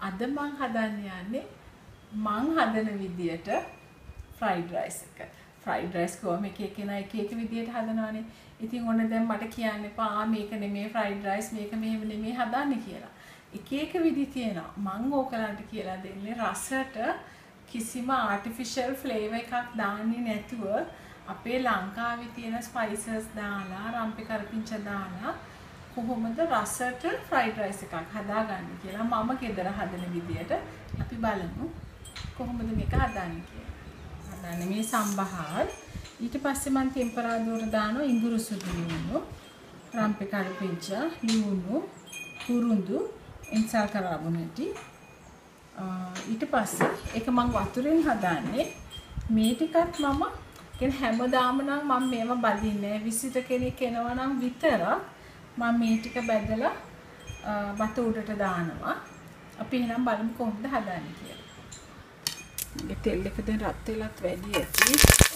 අද මං හදන්න යන්නේ මං හදන විදියට fried rice එක. fried rice කොහොම එක විදියට හදනවානේ. ඉතින් ඔන්න දැන් මට කියන්න එපා මේක නෙමෙයි fried rice මේක මෙහෙම නෙමෙයි හදන්නේ කියලා. එක විදි තියෙනවා. මං ඕකලන්ට කියලා දෙන්නේ රසට කිසිම artificial flavor එකක් දාන්නේ නැතුව අපේ ලංකාවේ තියෙන spices දාලා රම්පි කරපිංච දාලා කොහොමද රසට fried rice එකක් හදාගන්නේ කියලා මම ගෙදර හදන විදියට අපි බලමු කොහොමද මේක හදන්නේ කියලා. හදන්නේ මේ සම්බහාර ඊට පස්සේ මම ටෙම්පරාදුර දානවා ඉඟුරු සුදු ලුණු රම්පි කරපිංච ලුණු කුරුඳු එන්සල් කරාබුනටි ඊට පස්සේ ඒක මම වතුරෙන් හදාන්නේ මේ ටිකත් මම කියන්නේ හැමදාම නම් මම මේව බදින්නේ විසිත කෙනෙක් එනවා නම් විතරක් මම මේ ටික බැදලා බත උඩට දානවා අපි එහෙනම් බලමු කොහොමද හදන්නේ කියලා. මේ තෙල් එක දැන් රත් වෙලත් වැඩි ඇති.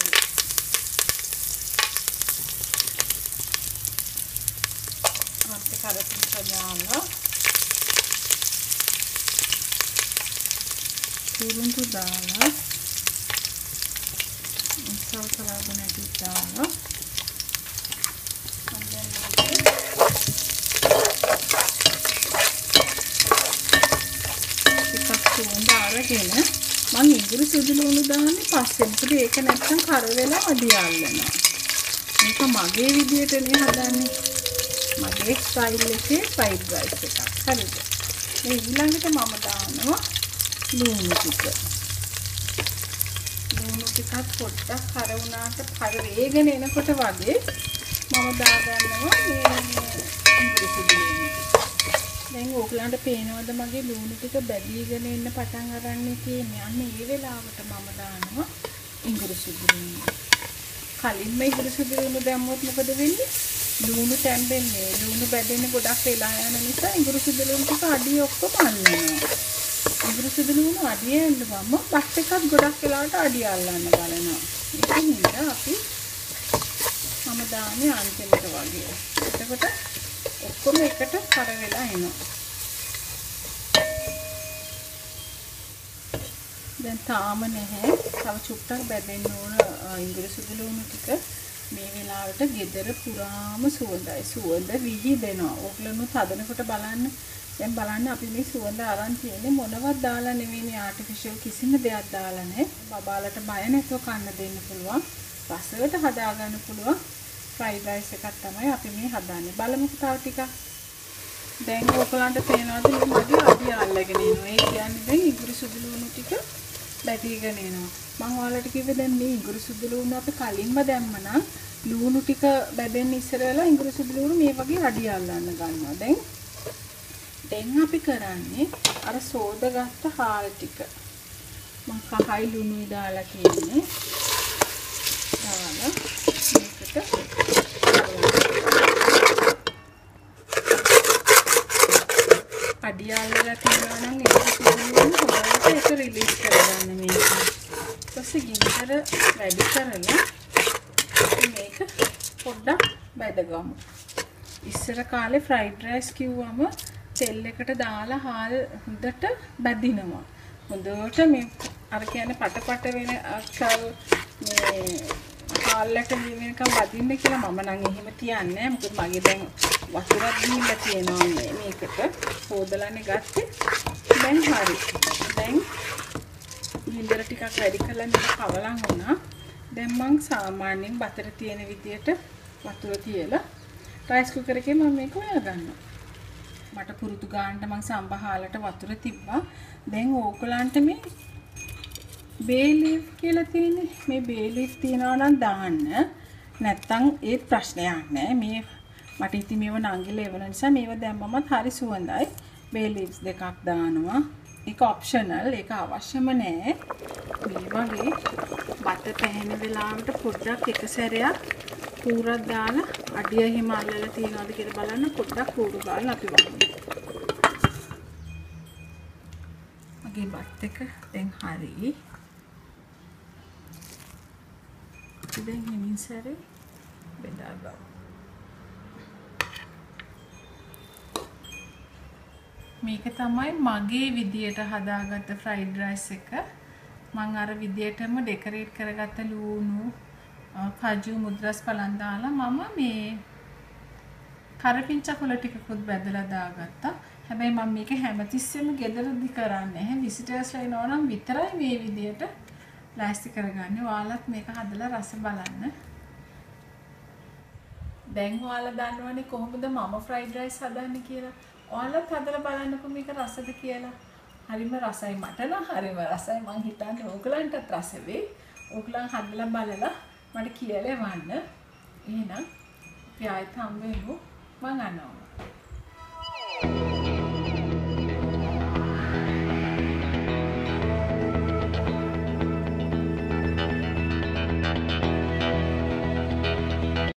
අපිට කරපින් සජාලා කුරුඳු දාලා ඉස්සල් කරගෙන දාලා සුවඳ අරගෙන මම ඉඟුරු සුදු ලුණු දාන්නේ පස්සේ. මොකද ඒක නැත්තම් කර වෙලා අඩියල්ලනවා. මේක මගේ විදියටනේ හදන්නේ. මගේ ස්ටයිල් එකේ fried rice එකක්. හරිද? මේ ඊළඟට මම දානවා ලුණු ටික. ලුණු ටිකත් පොඩ්ඩක් කර වුණාට කර වේගෙන එනකොට වගේ මම දාගන්නවා මේ ඉඟුරු සුදු ලුණු. දැන් ඕගලන්ට පේනවද මගේ ලුණු ටික බැදීගෙන එන්න පටන් ගන්න තියෙන්නේ. අන්න ඒ වෙලාවට මම දානවා ඉඟුරු සුදු ලුණු. කලින්ම ඉඟුරු සුදු ලුණු දැම්මොත් මොකද වෙන්නේ? ලුණු තැම්බෙන්නේ. ලුණු බැදෙන්නේ ගොඩක් වෙලා යන නිසා ඉඟුරු සුදු ලුණු ටික අඩිය ඔක්කොම අල්ලනවා. ඉඟුරු සුදු ලුණු අඩිය එන්නවම බත් එකත් ගොඩක් වෙලාවට අඩිය අල්ලන්න බලනවා. ඒක නිසා අපි මම දාන්නේ අන්තිමට වගේ. එතකොට ඔක්කොම එකට කර වෙලා එනවා. දැන් තාම නැහැ. තව චුට්ටක් බැදෙන්න ඕන ඉඟුරු සුදු ලුණු ටික. මේ වෙලාවට ගෙදර පුරාම සුවඳයි. සුවඳ විහිදෙනවා. ඕගලනුත් හදනකොට බලන්න. දැන් බලන්න අපි මේ සුවඳ අරන් තියෙන්නේ මොනවත් දාලා නෙවෙයි මේ ආටිෆිෂල් කිසිම දෙයක් දාලා නැහැ. බබාලට බය නැතුව කන්න දෙන්න පුළුවන්. රසයට හදා ගන්න පුළුවන්. fried rice එකක් තමයි අපි මේ හදන්නේ. බලමුකෝ තව ටිකක්. දැන් ඔයගලන්ට පේනවාද මේ මගේ අඩිය අල්ලගෙන ඉනවා. ඒ කියන්නේ දැන් ඉඟුරු සුදු ලුණු ටික බැදීගෙන එනවා. මම ඔයාලට කිව්වේ දැන් මේ ඉඟුරු සුදු ලුණු අපි කලින්ම දැම්මනම් ලුණු ටික බැදෙන්න ඉස්සර වෙලා ඉඟුරු සුදු ලුණු මේ වගේ අඩිය අල්ලන්න ගන්නවා. දැන් අපි කරන්නේ අර සෝදගත්ත හාල් ටික. මම කහයි ලුණුයි දාලා කියන්නේ. දාලා මේකට අඩියාලලා තියනවා නම් ඒක සිදුවෙන්නේ හොඳට ඒක රිලීස් කරගන්න මේක. ඊපස්සේ ගින්දර වැඩි කරලා මේක පොඩ්ඩක් බැදගමු. ඉස්සර කාලේ fried rice කිව්වම තෙල් එකට දාලා හාල් හොඳට බැදිනවා. හොඳට මේ අර කියන්නේ පටපට වෙන මේ හාල්ලට වෙනකම් වදින්න කියලා මම නම් එහෙම තියන්නේ නැහැ. මොකද මගේ දැන් වතුරක් දීලා තියෙනවා මේකට. හොදලානේ ගත්තේ. දැන් හරි. දැන් ගින්දර ටිකක් වැඩි කරලා මේක කවලම් වුණා. දැන් මං සාමාන්‍යයෙන් බතර තියෙන විදියට වතුර තියලා රයිස් කුකර් එකේ මම මේක හොයා ගන්නවා. මට පුරුදු ගානට මං සම්බහාලට වතුර තිබ්බා. දැන් ඕගලන්ට මේ bay leaf කියලා තියෙන්නේ. මේ bay leaf තියනවා නම් දාන්න. නැත්තම් ඒත් ප්‍රශ්නයක් නෑ. මේ මට ඉතින් මේව නංගිලා එවන නිසා මේව දැම්මමත් හරි සුවඳයි. bay leaves දෙකක් දානවා. ඒක ඔප්ෂනල්. ඒක අවශ්‍යම නෑ. මේ වගේ බත පැහෙන වෙලාවට පොඩ්ඩක් එක සැරයක් කූරක් දාලා අඩිය එහෙම අල්ලලා තියනවාද කියලා බලන්න පොඩ්ඩක් කූරු ගාලා අපි වහමු. මගේ බත් එක දැන් හරි. දැන් හිමින් සැරේ බෙදා ගමු. මේක තමයි මගේ විදියට හදාගත්ත ෆ්‍රයිඩ් රයිස් එක. මම අර විදියටම ඩෙකොරේට් කරගත්ත ලුණු, කජු, මුද්‍රස් පලන් දාලා මම මේ කරපිංචා ටිකකුත් බැදලා දාගත්තා. හැබැයි මම මේක හැමතිස්සෙම ගෙදරදි කරන්නේ නැහැ. විසිටර්ස්ලා එනවා නම් විතරයි මේ විදියට ලෑස්ති කරගන්නේ. ඔයාලත් මේක හදලා රස බලන්න. දැන් ඔයාලා දන්නවනේ කොහොමද මම ෆ්‍රයිඩ් රයිස් හදන්නේ කියලා. ඔයාලත් හදලා බලන්නකෝ මේක රසද කියලා. හරිම රසයි මට නම් හරිම රසයි. මං හිතන්නේ ඕගලන්ටත් රස වෙයි. ඕගලන් හදලා බලලා මට කියලා එවන්න. එහෙනම් අපි ආයෙත් හම්බ වෙමු. මං අනවා.